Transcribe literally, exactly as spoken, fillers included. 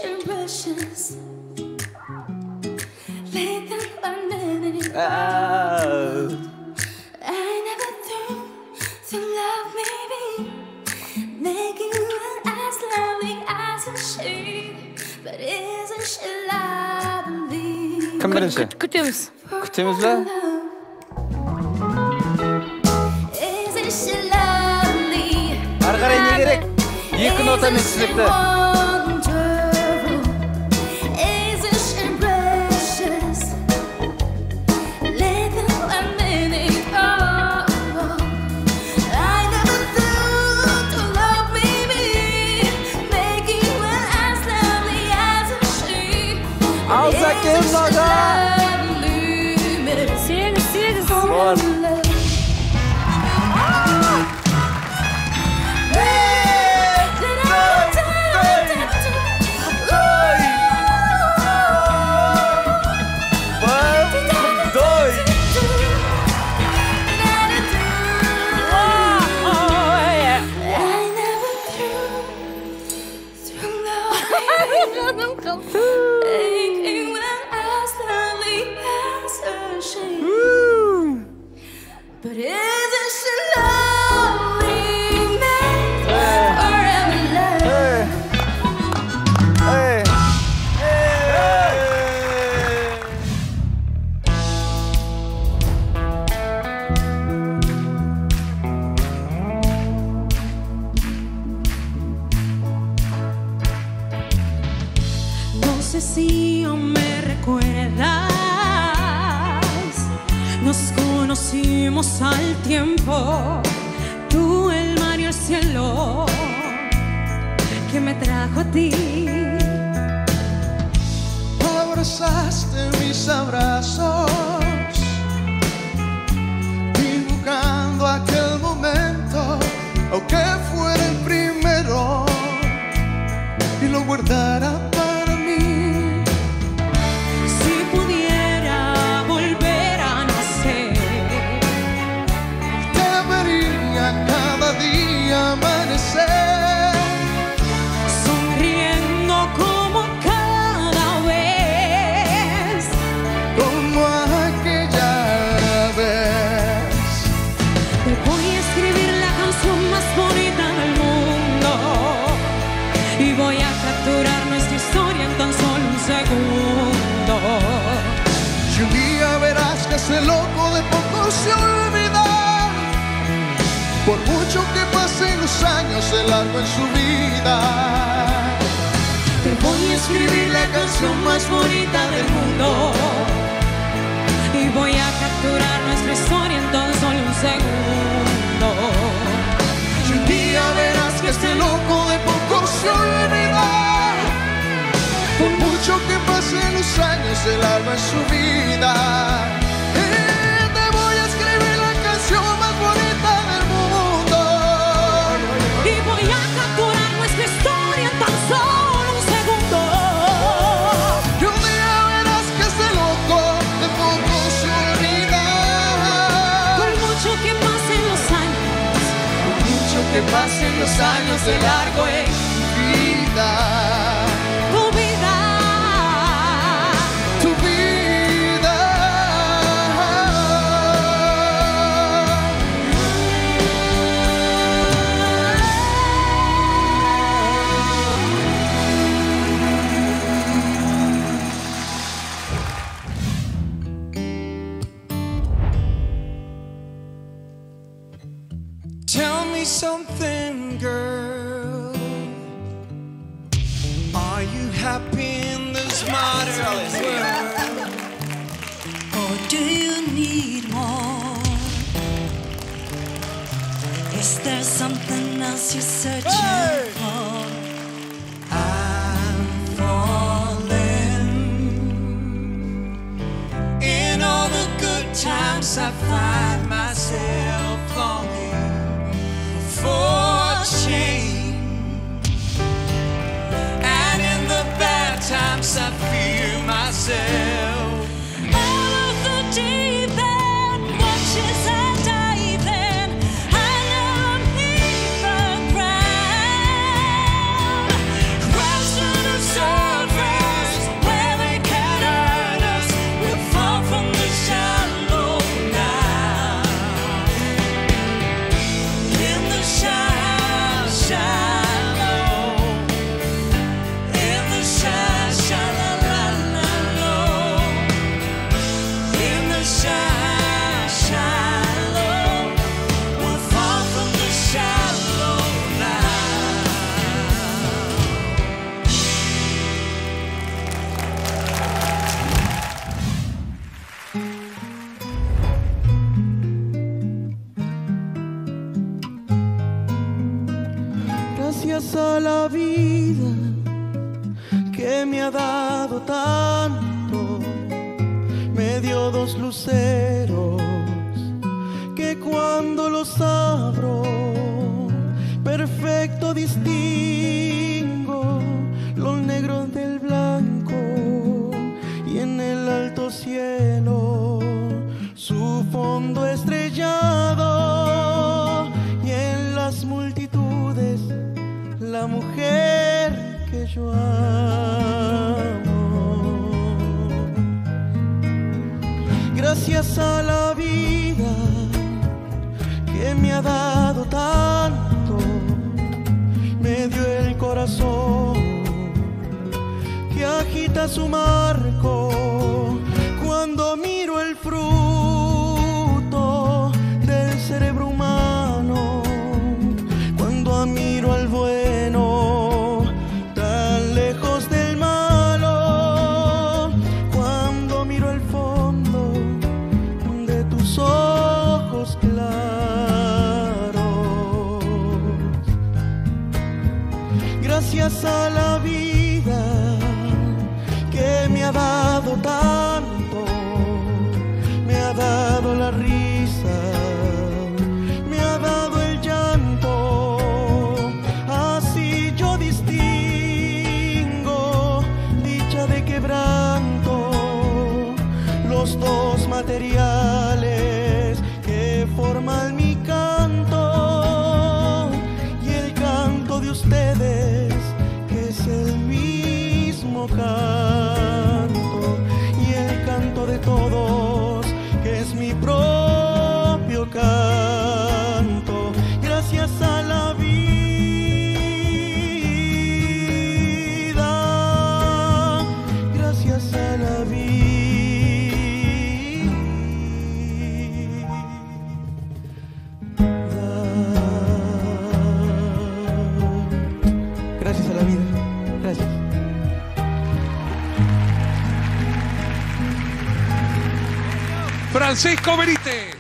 your brushes. Lay them underneath. Oh. I never thought to love me, making you as lovely as a she. But isn't she lovely? Kim birinchi? Kutamiz. Kutamizmi? Isn't she lovely? Har qaray ne gerek? Ikki nota mensizlikda. Kim Naga. Sekiz, sekiz. Bor. But isn't she lovely, made forever love? Hey. Hey. No sé si aún me recuerdas. Nos conocimos al tiempo, tú, el mar y el cielo, que me trajo a ti. Abrazaste mis abrazos, dibujando aquel momento, aunque fuera el primero, y lo guardara para mí. Si pudiera volver a cada día amanecer, sonriendo como cada vez, como aquella vez. te voy a escribir la canción más bonita del mundo y voy a capturar nuestra historia en tan solo un segundo. Y un día verás que ese loco de poco se olvida. Por mucho que pasen los años, de largo en su vida. Te voy a escribir la canción más bonita del mundo y voy a capturar nuestra historia en tan solo un segundo. Y un día verás que este loco de poco se olvida. Por mucho que pasen los años, de largo en su vida. Y te voy a escribir la canción más bonita del mundo. Y voy a capturar nuestra historia en tan solo un segundo. Y un día verás que ese loco de poco se olvida. Por mucho que pasen los años, Por mucho que pasen los años, de largo en su vida. tu vida, Tu vida. Tell me something, girl. Are you happy in this modern world? Or do you need more? Is there something else you're searching Hey! for? I'm falling. In all the good times I find myself longing for change. And in the bad times I fear myself. All of the deep end watches I dive in. I know I'm near the ground. Question of self que me ha dado tanto, me dio dos luceros que cuando los abro perfecto distingo los negros del blanco, y en el alto cielo su fondo estrellado, y en las multitudes la mujer que yo amo. Gracias a la vida que me ha dado tanto, me dio el corazón que agita su marco cuando miro el fruto del cerebro humano, cuando admiro al bueno tan lejos del malo, cuando miro el fondo de tus ojos claros. Gracias a la vida que me ha dado tanto, me ha dado la risa, me ha dado el llanto, así yo distingo dicha de quebranto, los dos materiales que forman mi canto, y el canto de ustedes que es el mismo canto, y el canto de todos que es mi propio canto. Gracias a la vida, gracias a la vida. Gracias a la vida, gracias. Francisco Benítez.